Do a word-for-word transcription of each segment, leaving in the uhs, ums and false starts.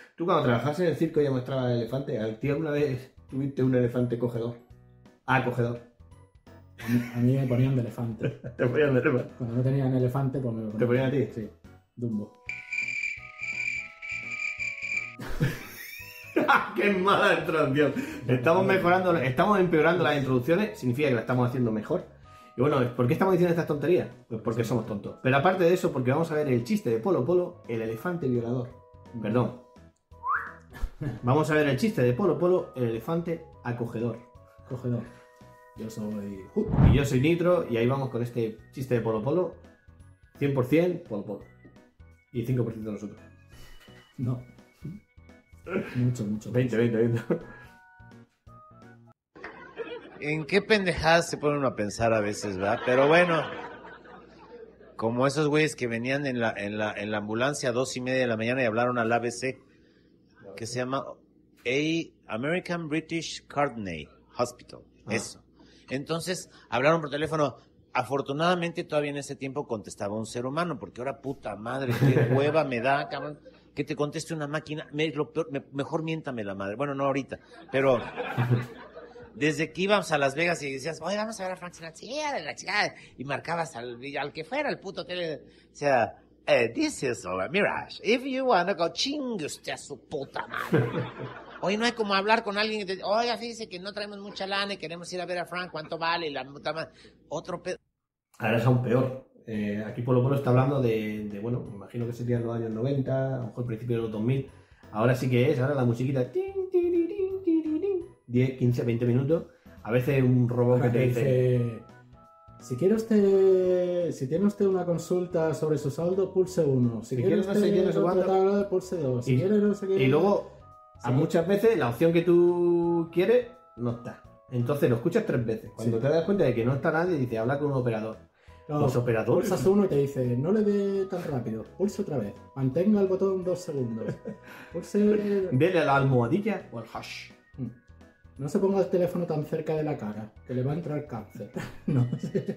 Tú cuando trabajabas en el circo y ya mostrabas el elefante, ¿al tío alguna vez tuviste un elefante cogedor? Ah, cogedor. A mí, a mí me ponían de elefante. Te ponían de elefante. Cuando no tenían elefante, pues me lo ponían. ¿Te ponían a ti? Sí, Dumbo. ¡Qué mala introducción! Estamos mejorando, estamos empeorando las introducciones, significa que la estamos haciendo mejor. Y bueno, ¿por qué estamos diciendo estas tonterías? Pues porque somos tontos. Pero aparte de eso, porque vamos a ver el chiste de Polo Polo, el elefante violador. Perdón. Vamos a ver el chiste de Polo Polo, el elefante acogedor. Cogedor. Yo soy... Uh, Y yo soy Nitro, y ahí vamos con este chiste de Polo Polo. cien por ciento Polo Polo. Y cinco por ciento de nosotros. no. Mucho, mucho. veinte, veinte, veinte. ¿En qué pendejadas se pone uno a pensar a veces, verdad? Pero bueno, como esos güeyes que venían en la, en la, en la ambulancia a dos y media de la mañana y hablaron al A B C, que se llama A American British Carney Hospital. Ah. Eso. Entonces, hablaron por teléfono. Afortunadamente, todavía en ese tiempo contestaba un ser humano, porque ahora puta madre, qué hueva me da, cabrón, que te conteste una máquina. Me, lo peor, me, mejor miéntame la madre. Bueno, no ahorita, pero desde que íbamos a Las Vegas y decías, oye, vamos a ver a Frank Sinatra, sí, de la chica, y marcabas al, al que fuera, el puto tele, o sea, eh, this is a Mirage, if you wanna go, chingue usted a su puta madre. Oye, no hay como hablar con alguien que te, oiga, fíjese que no traemos mucha lana y queremos ir a ver a Frank, ¿cuánto vale? Y la puta madre. Otro pedo. Ahora es aún peor. Eh, aquí Polo Polo está hablando de, de, bueno, me imagino que serían los años noventa, a lo mejor principios de los dos mil. Ahora sí que es, ahora la musiquita, tin, tirirín, tirirín, diez, quince, veinte minutos. A veces un robot Ahora que te que dice... dice... Si quiere usted, si tiene usted una consulta sobre su saldo, pulse uno. Si, Si quiere quiere no usted sé quién, no sé cuánto. contratar, pulse dos. Si Y- quiere no sé qué. Y luego, a Sí. muchas veces, la opción que tú quieres no está. Entonces lo escuchas tres veces. Cuando Sí. te das cuenta de que no está nadie, dice, habla con un operador. No, Los operadores. pulsas uno y te dice, no le dé tan rápido. Pulse otra vez. Mantenga el botón dos segundos. Pulse... Dele a la almohadilla o al hash. No se ponga el teléfono tan cerca de la cara, que le va a entrar cáncer. No sé.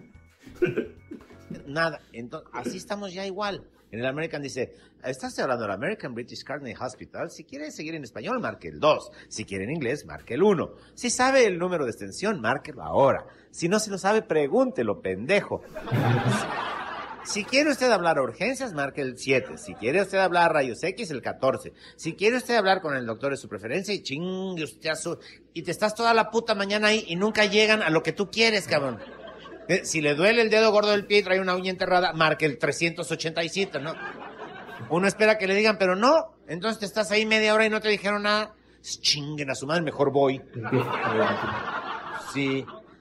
Nada. Entonces, así estamos ya igual. En el American dice, estás hablando del American British Carney Hospital. Si quiere seguir en español, marque el dos. Si quiere en inglés, marque el uno. Si sabe el número de extensión, márquelo ahora. Si no se lo sabe, pregúntelo, pendejo. Si quiere usted hablar a urgencias, marque el siete. Si quiere usted hablar a rayos X, el catorce. Si quiere usted hablar con el doctor de su preferencia, y chingue usted a su... Y te estás toda la puta mañana ahí y nunca llegan a lo que tú quieres, cabrón. Eh, Si le duele el dedo gordo del pie y trae una uña enterrada, marque el trescientos ochenta y siete, ¿no? Uno espera que le digan, pero no. Entonces te estás ahí media hora y no te dijeron nada. Chinguen a su madre, mejor voy. Sí.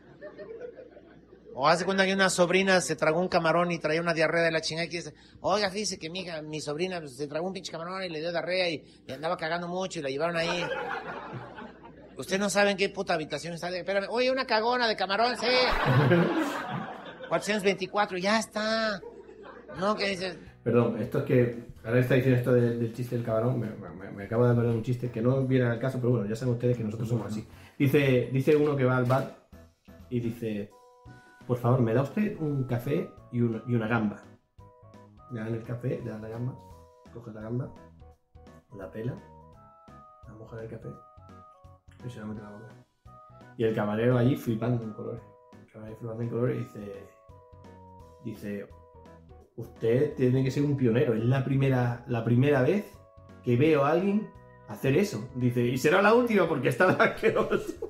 O hace cuenta que una sobrina se tragó un camarón y traía una diarrea de la chingada y dice, oiga, fíjese que mi hija, mi sobrina pues, se tragó un pinche camarón y le dio diarrea y, y andaba cagando mucho y la llevaron ahí. Usted no sabe en qué puta habitación está. Espérame, oye, una cagona de camarón, sí. cuatrocientos veinticuatro, ya está. No, que dices, Perdón, esto es que ahora está diciendo esto de- del chiste del cabrón, me, me, me acaba de poner un chiste que no viene al caso, pero bueno, ya saben ustedes que nosotros somos así. Dice, dice uno que va al bar y dice, por favor, ¿me da usted un café y, un- y una gamba? Le dan el café, le dan la gamba, coge la gamba, la pela, la moja en el café y se la mete en la boca. Y el camarero allí flipando en colores. El camarero flipando en colores y dice, dice, usted tiene que ser un pionero. Es la primera, la primera vez que veo a alguien hacer eso. Dice, y será la última porque está asqueroso.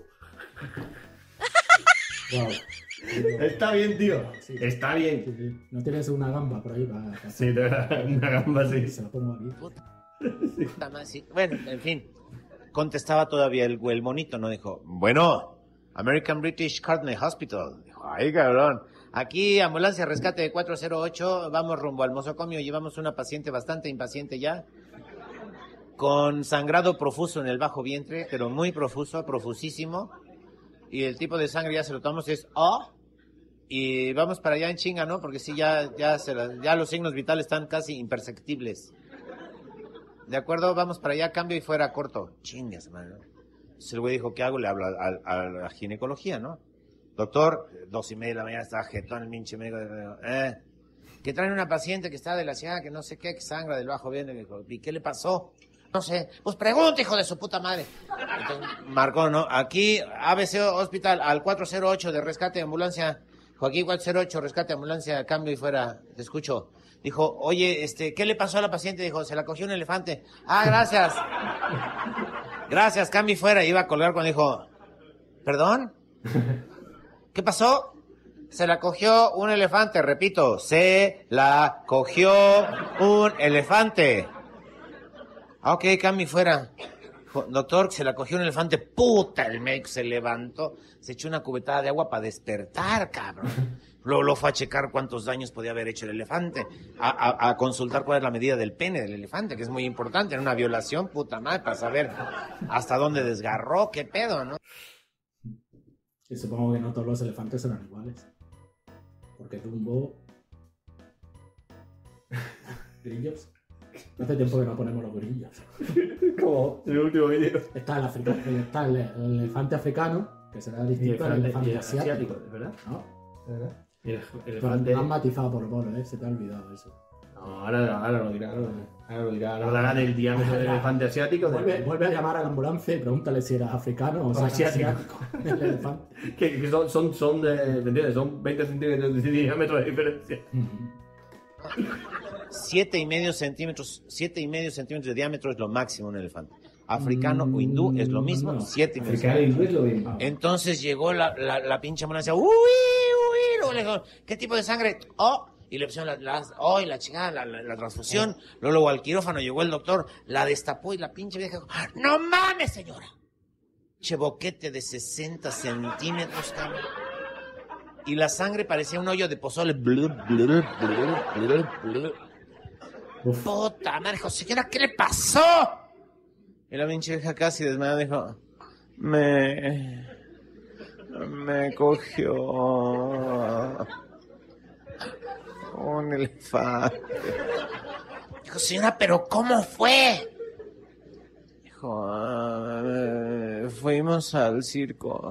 Wow. Está bien, tío. Sí. Está bien. Sí, sí. No tienes una gamba por ahí para... para- Sí, te da una gamba así. Se la pongo aquí. puta madre, sí. Bueno, en fin. Contestaba todavía el, el monito, ¿no? Dijo, bueno, American British Carney Hospital. Dijo, ay, cabrón. Aquí, ambulancia rescate de cuatro cero ocho, vamos rumbo al mosocomio, llevamos una paciente bastante impaciente ya, con sangrado profuso en el bajo vientre, pero muy profuso, profusísimo, y el tipo de sangre ya se lo tomamos, es O, y vamos para allá en chinga, ¿no? Porque sí, ya, ya, se la- ya los signos vitales están casi imperceptibles. De acuerdo, vamos para allá, cambio y fuera corto. Chingas, mano. Entonces el güey dijo, ¿qué hago? Le hablo a, a- a la ginecología, ¿no? Doctor, dos y media de la mañana está jetón el pinche médico. Eh, que traen una paciente que está de la ciudad, que no sé qué, que sangra del bajo vientre. Me dijo, ¿y qué le pasó? No sé. Pues pregunta, hijo de su puta madre. Entonces, marcó, ¿no? Aquí, A B C Hospital, al cuatro cero ocho de rescate de ambulancia. Joaquín cuatro cero ocho, rescate de ambulancia, cambio y fuera. Te escucho. Dijo, oye, este, ¿qué le pasó a la paciente? Dijo, se la cogió un elefante. Ah, gracias. Gracias, cambio y fuera. Iba a colgar cuando dijo, ¿perdón? ¿Qué pasó? Se la cogió un elefante, repito, se la cogió un elefante. Ah, ok, cambio y fuera. Doctor, se la cogió un elefante. Puta, el médico se levantó, se echó una cubetada de agua para despertar, cabrón. Luego lo fue a checar cuántos daños podía haber hecho el elefante, a, a, a consultar cuál es la medida del pene del elefante, que es muy importante en una violación, puta madre, para saber hasta dónde desgarró, qué pedo, ¿no? Y supongo que no todos los elefantes eran iguales. Porque Dumbo... ¿Grillos? Hace tiempo que no ponemos los grillos. Como en el último vídeo. Está el, africano, está el, el elefante africano, que será distinto al elefante, elefante asiático. asiático, ¿verdad? ¿No? ¿Verdad? Y el Pero elefante... lo han matizado por Bolo, ¿eh? Se te ha olvidado eso. No, ahora, ahora lo dirá, ahora, ahora lo dirá. Ahora hablará del diámetro del elefante asiático. Vuelve, De... vuelve a llamar a la ambulancia y pregúntale si era africano o, o si asiático. asiático. El elefante. que, que son, son, son de, ¿me entiendes? Son veinte centímetros de diámetro de diferencia. Siete y medio centímetros, siete y medio centímetros de diámetro es lo máximo un elefante. Africano mm, o hindú es lo mismo, no. siete y medio. Africano hindú es lo mismo. Entonces llegó la, la, la pinche ambulancia, uy, uy, luego le dijo, ¿qué tipo de sangre? Oh, y le pusieron la, la, oh, y la chingada, la, la, la transfusión, oh. Luego, luego al quirófano llegó el doctor, la destapó y la pinche vieja dijo, ¡no mames, señora! Che boquete de sesenta centímetros, cabrón. Y la sangre parecía un hoyo de pozole. Blur, blur, blur, blur, blur. Puta madre, dijo, señora, ¿qué le pasó? Y la pinche vieja casi desmayada dijo, me... me cogió un elefante. Dijo, señora, ¿pero cómo fue? Dijo, ah, fuimos al circo.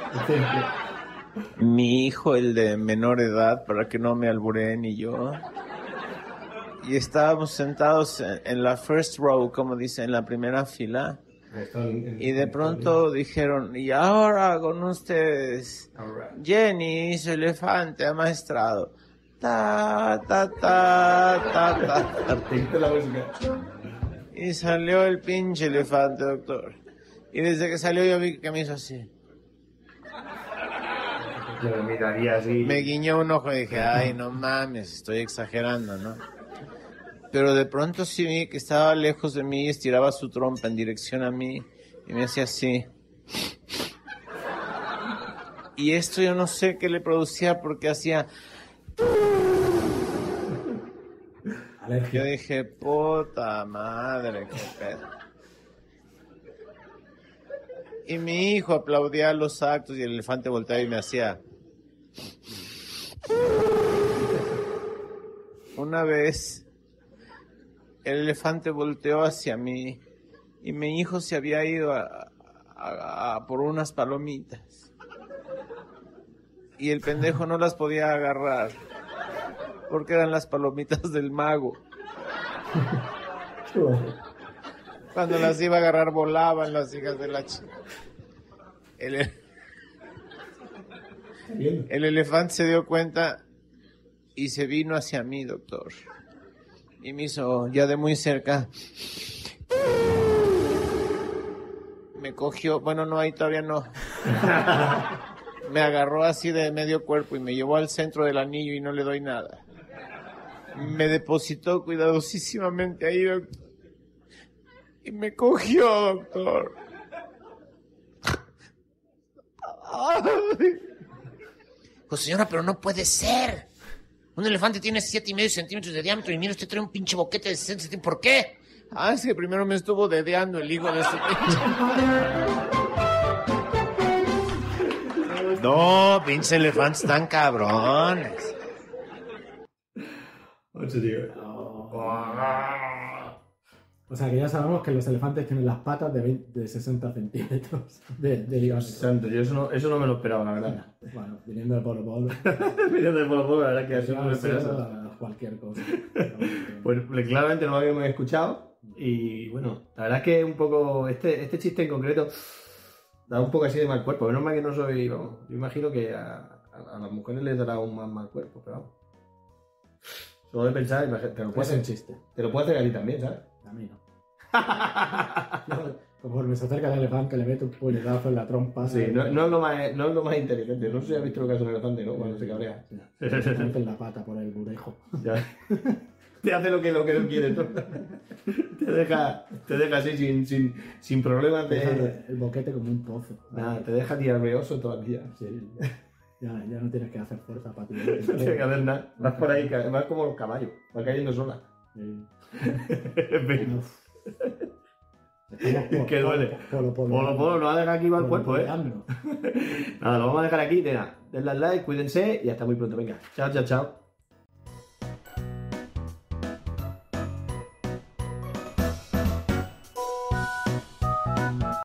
Mi hijo, el de menor edad, para que no me albureen, y yo. Y estábamos sentados en, en la first row, como dice, en la primera fila. Y de pronto dijeron, y ahora con ustedes, Jenny, su elefante amaestrado. Ta, ta, ta, ta, ta. Y salió el pinche elefante, doctor. Y desde que salió yo vi que me hizo así. Yo me miraría así. Me guiñó un ojo y dije, ay, no mames, estoy exagerando, ¿no? Pero de pronto sí vi que estaba lejos de mí y estiraba su trompa en dirección a mí y me hacía así. Y esto yo no sé qué le producía porque hacía... Yo dije, puta madre, qué pedo. Y mi hijo aplaudía los actos y el elefante volteaba y me hacía... Una vez... El elefante volteó hacia mí y mi hijo se había ido a, a, a por unas palomitas. Y el pendejo no las podía agarrar porque eran las palomitas del mago. Cuando las iba a agarrar volaban las hijas de la chica. El, el elefante se dio cuenta y se vino hacia mí, doctor. Y me hizo ya de muy cerca. Me cogió, bueno, no, ahí todavía no. Me agarró así de medio cuerpo y me llevó al centro del anillo y no le doy nada. Me depositó cuidadosísimamente ahí, doctor. Y me cogió, doctor. Pues señora, pero no puede ser. Un elefante tiene siete y medio centímetros de diámetro y mira, usted trae un pinche boquete de sesenta centímetros. ¿Por qué? Ah, es que primero me estuvo dedeando el hijo de su pinche. No, pinche elefantes tan cabrones. O sea que ya sabemos que los elefantes tienen las patas de, veinte, de sesenta centímetros de, de diámetro. Santo, yo eso no, eso no me lo esperaba, la verdad. Bueno, viniendo de Polo Polo. Viniendo de Polo Polo, la verdad que eso no me lo esperaba. Cualquier cosa. Pues claramente no lo habíamos escuchado. Y bueno, la verdad es que un poco. Este, este chiste en concreto da un poco así de mal cuerpo. Menos mal que no soy. Vamos, yo imagino que a, a, a las mujeres les dará un más mal cuerpo, pero vamos. Solo de pensar, imagínate, te lo puedo Es un hacer, chiste. te lo puedo hacer a ti también, ¿sabes? A mí no. No, conforme se acerca el elefante, le mete un puñetazo en la trompa. Sí, no, no, es lo más, no es lo más inteligente. No sé si has visto lo que hace un elefante, ¿no? Cuando se Sí, cabrea. sí. Se mete en la pata por el burejo. Ya. Te hace lo que, lo que no quiere, ¿no? Te deja, te deja así sin, sin, sin problemas Te deja de. el boquete como un pozo. Nada, te deja diarreoso todo el día. Sí. Ya, ya no tienes que hacer fuerza para ti. No tienes que hacer nada. Vas por ahí, ca- vas como los caballos. Vas cayendo sola. Sí. Ven. Uf. Estamos Es que duele. Polo, polo, Polo, polo, nos va a dejar aquí mal polo, cuerpo, ¿eh? pololeando. Nada, lo vamos a dejar aquí. Nada, denle al like, cuídense y hasta muy pronto. Venga, chao, chao, chao.